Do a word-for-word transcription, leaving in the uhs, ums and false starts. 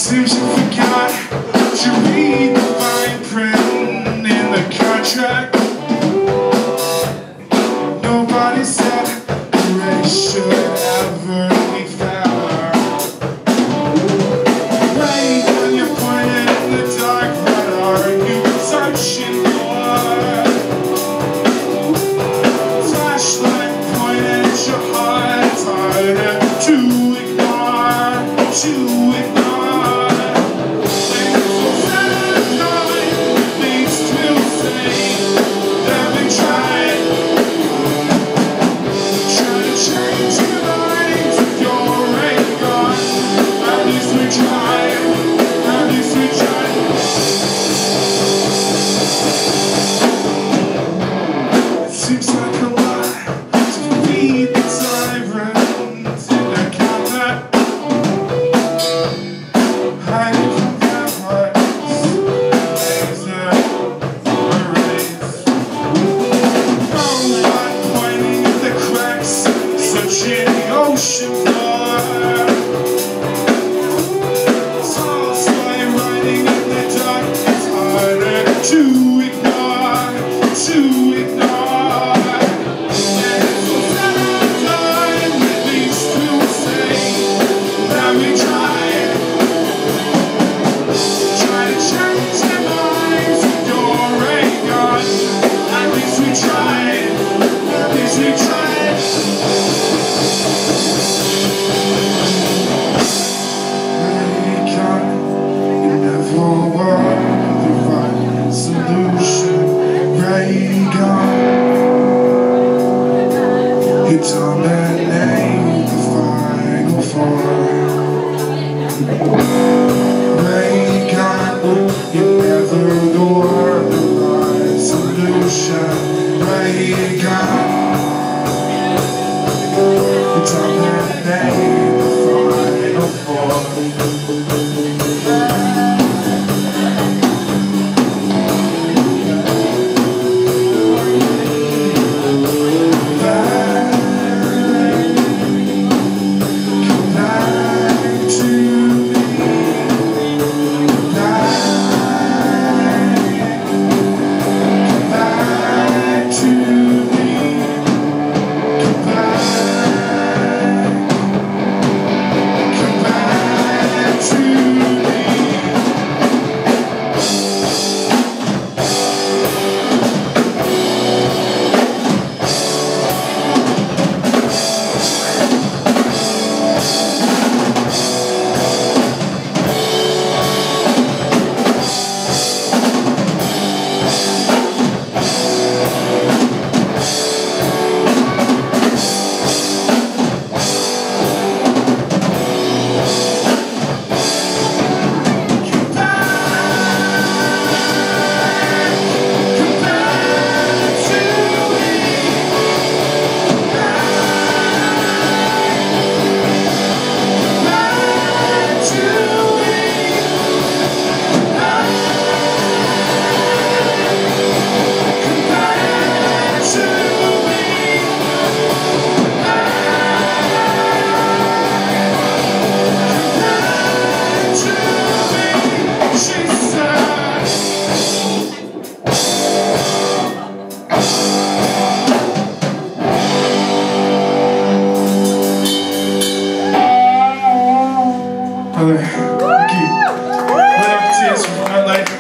Seems you forgot to read the fine print in the contract. Nobody said the race should ever be fair. Right when you're pointed in the dark, what are you touching for? Flashlight pointed at your heart, it's harder to ignore, to ignore. Seems like a lie to feed the sirens in a combat, hiding from vampires, laser arrays. Robot pointing at the cracks, searching the ocean floor. Souls lie riding in the dark, it's harder to ignore, to ignore. You dominate the final form. Ray gun, you never adore the right solution. Ray gun, you dominate the final form. Thank you. Rocketeers from Tote